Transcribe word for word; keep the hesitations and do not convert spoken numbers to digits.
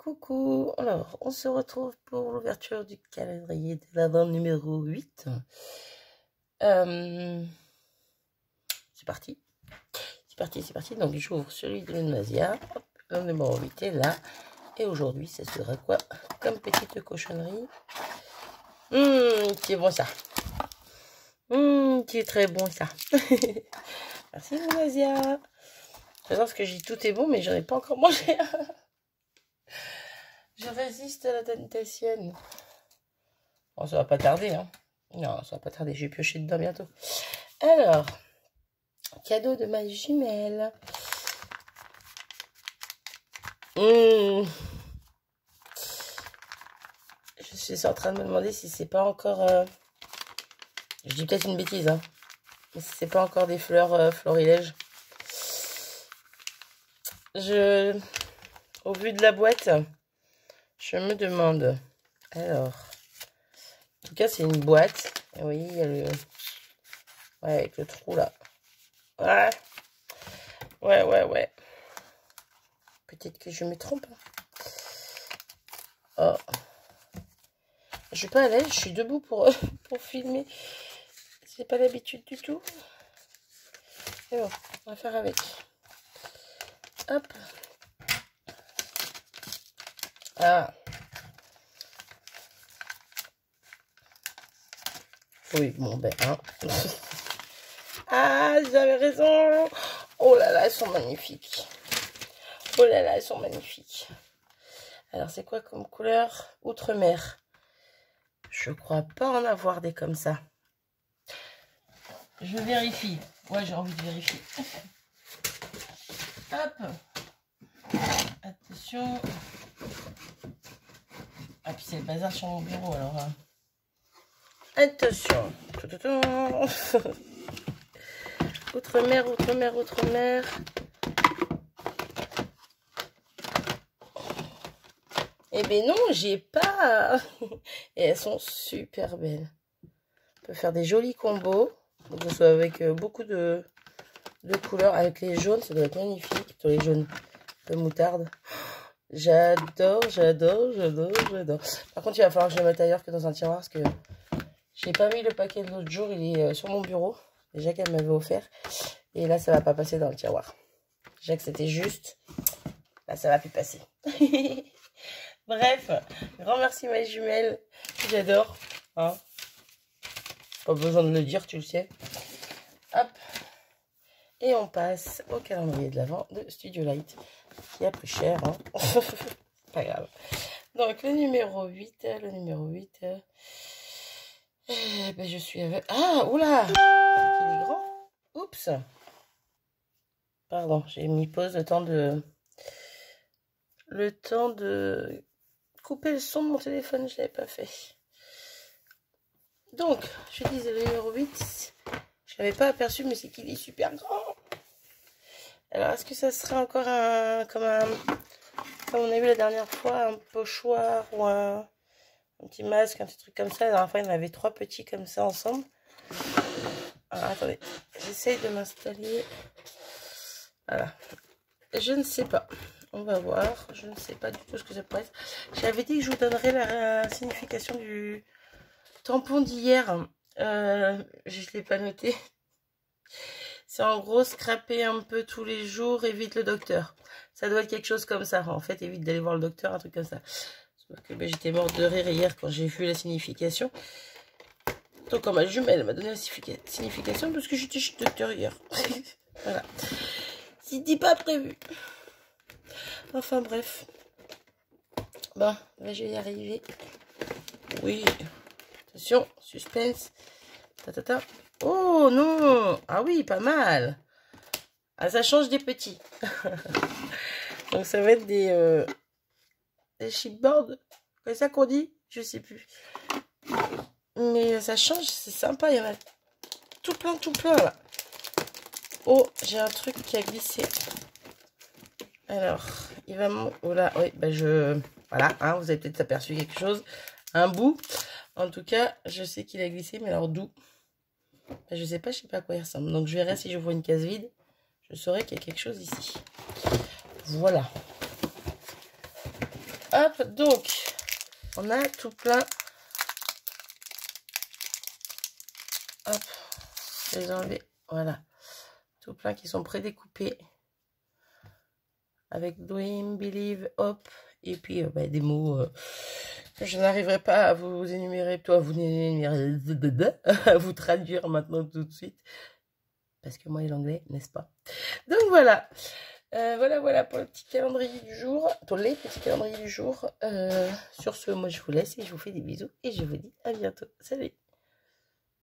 Coucou, alors on se retrouve pour l'ouverture du calendrier de l'Avent numéro huit. Euh, c'est parti, c'est parti, c'est parti. Donc j'ouvre celui de Nasia, le numéro huit est là. Et aujourd'hui, ça sera quoi comme petite cochonnerie? Hum, qui est bon ça. Hum, qui est très bon ça. Merci Nasia. J'adore ce que j'ai dit, tout est bon, mais j'en ai pas encore mangé. Je résiste à la tentation. Bon, ça va pas tarder, hein. Non, ça va pas tarder. Je vais piocher dedans bientôt. Alors, cadeau de ma jumelle. Mmh. Je suis en train de me demander si c'est pas encore... Euh... Je dis peut-être une bêtise, hein. Mais si c'est pas encore des fleurs euh, florilèges. Je... Au vu de la boîte... Je me demande, alors, en tout cas c'est une boîte, et oui, il y a le, ouais, avec le trou là, ouais, ouais, ouais, ouais, peut-être que je me trompe, oh, je suis pas à l'aise, je suis debout pour, pour filmer, c'est pas l'habitude du tout, et bon, on va faire avec, hop, ah, oui, bon ben, hein. Ah, j'avais raison. Oh là là, elles sont magnifiques. Oh là là, elles sont magnifiques. Alors, c'est quoi comme couleur? Outre-mer. Je crois pas en avoir des comme ça. Je vérifie. Ouais, j'ai envie de vérifier. Hop. Attention. Ah, puis c'est le bazar sur mon bureau, alors. Hein. Attention. Outre-mer, outre-mer, outre-mer. Eh ben non, j'ai pas. Et elles sont super belles. On peut faire des jolis combos. Donc, que ce soit avec beaucoup de, de couleurs. Avec les jaunes, ça doit être magnifique. Plutôt les jaunes de moutarde. J'adore, j'adore, j'adore, j'adore. Par contre, il va falloir que je le mette ailleurs que dans un tiroir. Parce que j'ai pas mis le paquet de l'autre jour. Il est sur mon bureau. Déjà qu'elle m'avait offert. Et là, ça va pas passer dans le tiroir. Déjà que c'était juste. Là, ça va plus passer. Bref, grand merci ma jumelle. J'adore. Hein. Pas besoin de le dire, tu le sais. Hop. Et on passe au calendrier de l'Avent de Studio Light. Qui a plus cher. Hein. Pas grave. Donc, le numéro huit. Le numéro huit. Euh, ben, je suis avec... Ah, oula. Il est grand. Oups. Pardon, j'ai mis pause le temps de... Le temps de... couper le son de mon téléphone, je ne l'avais pas fait. Donc, je disais le numéro huit. Je ne l'avais pas aperçu, mais c'est qu'il est super grand. Alors, est-ce que ça serait encore un... Comme un... Comme on a vu la dernière fois, un pochoir ou un... un petit masque, un petit truc comme ça. La dernière fois, il y en avait trois petits comme ça ensemble. Alors, attendez. J'essaye de m'installer. Voilà. Je ne sais pas. On va voir. Je ne sais pas du tout ce que ça pourrait être. J'avais dit que je vous donnerais la signification du tampon d'hier. Euh, je ne l'ai pas noté. C'est en gros scraper un peu tous les jours, évite le docteur. Ça doit être quelque chose comme ça. En fait, évite d'aller voir le docteur, un truc comme ça. Sauf que ben, j'étais morte de rire hier quand j'ai vu la signification. Donc quand ma jumelle m'a donné la signification, parce que j'étais chez le docteur hier. Voilà. C'était pas prévu. Enfin bref. Bon, là je vais y arriver. Oui. Attention, suspense. Ta, ta, ta. Oh non. Ah oui, pas mal. Ah, ça change des petits. Donc ça va être des, euh, des chipboards. C'est ça qu'on dit? Je sais plus. Mais ça change, c'est sympa. Il y en a tout plein, tout plein là. Oh, j'ai un truc qui a glissé. Alors, il va... Oh là, oui, ben je... Voilà, hein, vous avez peut-être aperçu quelque chose. Un bout. En tout cas, je sais qu'il a glissé, mais alors d'où? Ben, je sais pas, je sais pas à quoi il ressemble. Donc, je verrai si je vois une case vide. Je saurai qu'il y a quelque chose ici. Voilà. Hop, donc, on a tout plein. Hop, je vais les enlever. Voilà. Tout plein qui sont prédécoupés. Avec Dream, Believe, Hop. Et puis, euh, bah, des mots euh, que je n'arriverai pas à vous énumérer. Toi, vous énumérer, à vous traduire maintenant tout de suite. Parce que moi, l'anglais, n'est-ce pas? Donc, voilà. Euh, voilà, voilà pour le petit calendrier du jour, pour les petits calendriers du jour. Euh, sur ce, moi je vous laisse et je vous fais des bisous et je vous dis à bientôt. Salut!